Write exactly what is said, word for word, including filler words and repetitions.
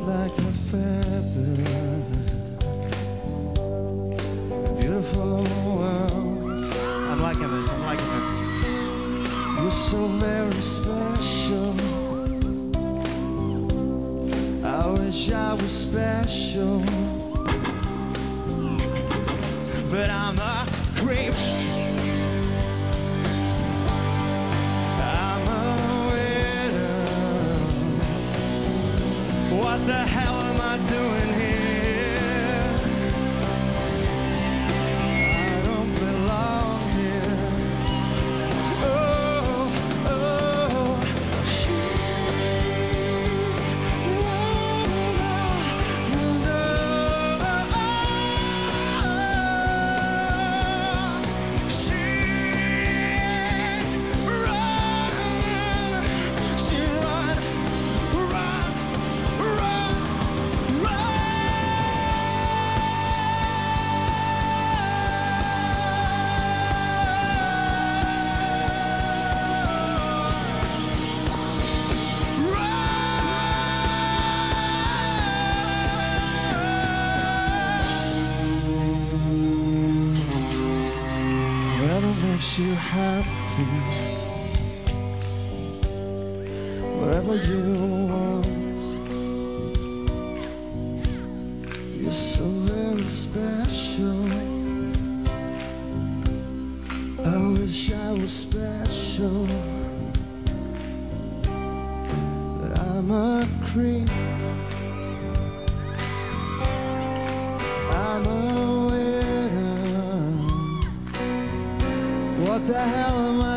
like a feather. Beautiful world. I'm liking this, I'm liking this. You're so very special. I wish I was special, but I'm a creep. I'm a widow. What the hell am I doing here? I don't belong here. Oh, oh, shit. Makes you happy, whatever you want. You're so very special. I wish I was special, but I'm a creep. I'm a What the hell am I